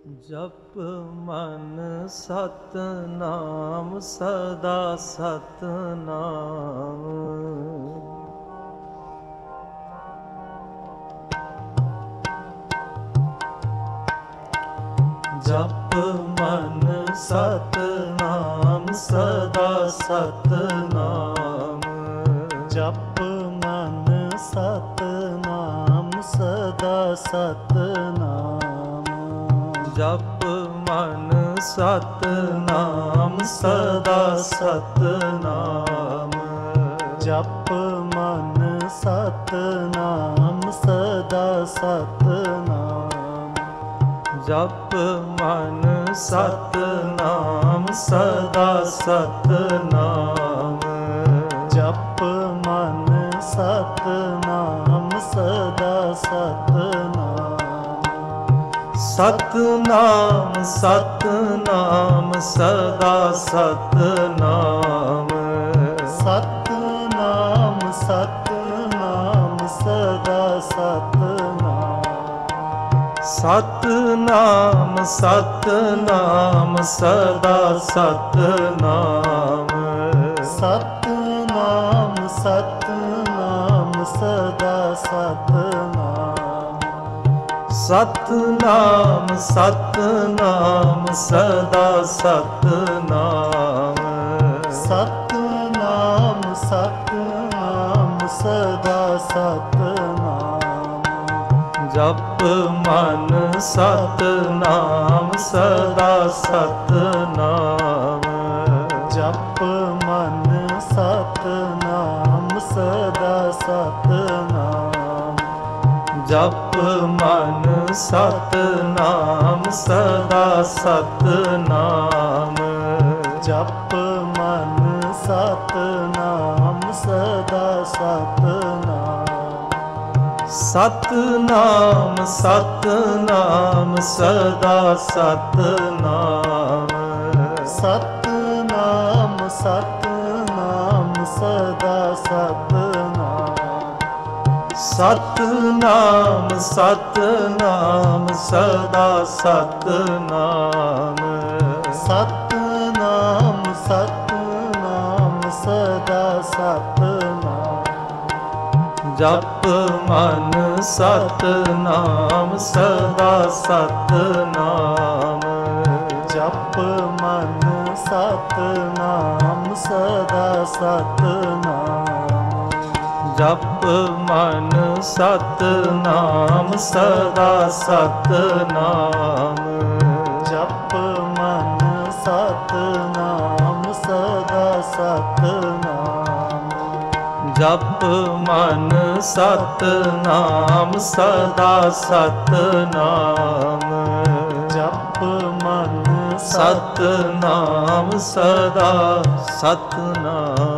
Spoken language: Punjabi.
ਜਪ ਮਨ ਸਤਨਾਮ ਸਦਾ ਸਤਨਾਮ। ਜਪ ਮਨ ਸਤਨਾਮ ਸਦਾ ਸਤਨਾਮ। ਜਪ ਮਨ ਸਤਨਾਮ ਸਦਾ ਸਤਨਾਮ। ਜਪ ਮਨ ਸਤਨਾਮ ਸਦਾ ਸਤਨਾਮ। ਜਪ ਮਨ ਸਤਨਾਮ ਸਦਾ ਸਤਨਾਮ। ਜਪ ਮਨ ਸਤਨਾਮ ਸਦਾ ਸਤਨਾਮ। ਜਪ ਮਨ ਸਤਨਾਮ ਸਦਾ ਸਤਨਾਮ। ਸਤਨਾਮ ਸਤਨਾਮ ਸਦਾ ਸਤਨਾਮ। ਸਤਨਾਮ ਸਤਨਾਮ ਸਦਾ ਸਤਨਾਮ। ਸਤਨਾਮ ਸਤਨਾਮ ਸਦਾ ਸਤਨਾਮ। ਸਤਨਾਮ ਸਤਨਾਮ ਸਦਾ ਸਤਨਾਮ। ਸਤਨਾਮ ਸਤਨਾਮ ਸਦਾ ਸਤਨਾਮ। ਸਤਨਾਮ ਸਤਨਾਮ ਸਦਾ ਸਤਨਾਮ। ਜਪ ਮਨ ਸਤਨਾਮ ਸਦਾ ਸਤਨਾਮ। ਜਪ ਮਨ ਸਤਨਾਮ ਸਦਾ ਸਤਨਾਮ। ਜਪ ਮਨ ਸਤਨਾਮ ਸਦਾ ਸਤਨਾਮ। ਜਪ ਮਨ ਸਤਨਾਮ ਸਦਾ ਸਤਨਾਮ। ਸਤਨਾਮ ਸਤਨਾਮ ਸਦਾ ਸਤਨਾਮ। ਸਤਨਾਮ ਸਤਨਾਮ ਸਦਾ ਸਤਨਾਮ। ਸਤਨਾਮ ਸਤਨਾਮ ਸਦਾ ਸਤਨਾਮ। ਸਤਨਾਮ ਸਤਨਾਮ ਸਦਾ ਸਤਨਾਮ। ਜਪ ਮਨ ਸਤਨਾਮ ਸਦਾ ਸਤਨਾਮ। ਜਪ ਮਨ ਸਤਨਾਮ ਸਦਾ ਸਤਨਾਮ। ਜਪ ਮਨ ਸਤਨਾਮ ਸਦਾ ਸਤਨਾਮ। ਜਪ ਮਨ ਸਤਨਾਮ ਸਦਾ ਸਤਨਾਮ। ਜਪ ਮਨ ਸਤਨਾਮ ਸਦਾ ਸਤਨਾਮ। ਜਪ ਮਨ ਸਤਨਾਮ ਸਦਾ ਸਤਨਾਮ।